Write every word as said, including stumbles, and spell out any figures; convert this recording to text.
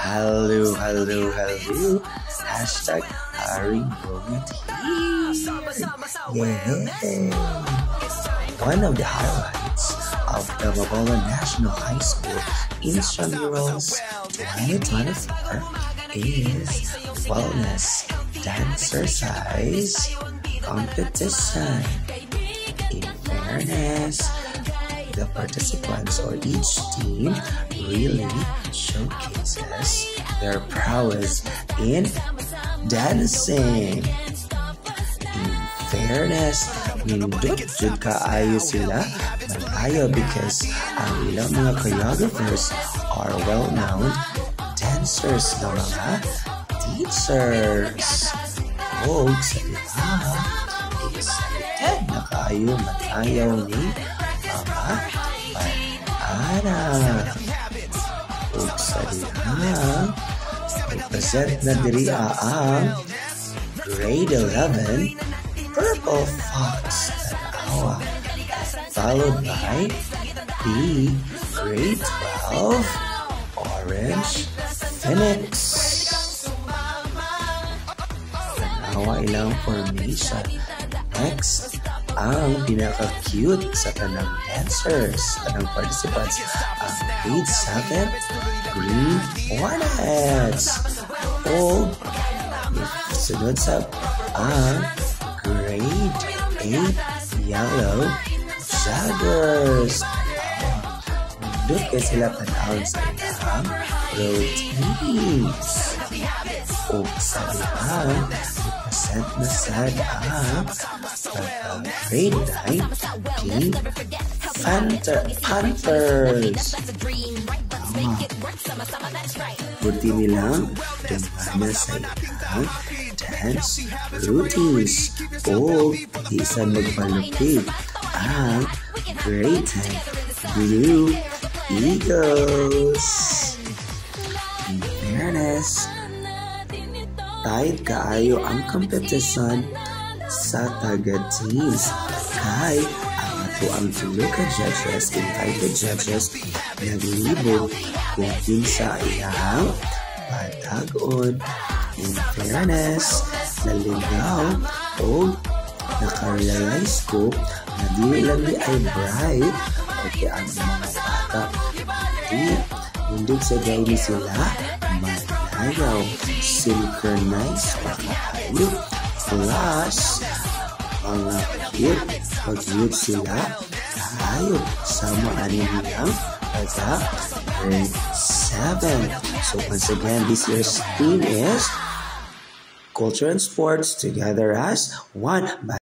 Hello, hello, hello. Hashtag Harry Moment here. Yeah. One of the highlights of the MABOLO National High School Intramurals twenty twenty-four is Wellness Dancercize competition. In fairness, the participants or each team really showcases their prowess in dancing. In fairness, nindot jud kaayo sila malayo because ang ilang mga choreographers are well-known dancers na mga teachers. O sa iba, excited na kaayo manayaw ni Mama Ana. O sa iba, represent na diri ang grade eleven Purple Fox Tanawa, followed by the grade twelve Orange Phoenix. Tanawa ilang formation. Next, ang pinaka-cute sa tanang dancers, tanang participants, ang grade seven Green Hornets. O sunod sa ang grade eight Yellow Jaggers. Doon kayo sila panahon sa ilang routines. O sa ibang represent na sa ang grade nine King Panther Panthers. Buti nilang dumana sa ilang dance routines o isa magpalupit ang grade ten Blue Eagles. In fairness, tied kaayo ang competition sa taga-teams kay ang ato ang tulo ka judges, invited judges, naglibog kung kinsa iyang patagon. In fairness, naligaw o nakarealize ko na di lang ni ay bright okay ang mga bata. Hindi, hindi sa gawin sila malayaw, synchronize pa kayo. Plus, mga cute, pag-cute sila kayo sa maanin nilang pagka grade seven. So once again, this year's theme is Culture and Sports Together as One.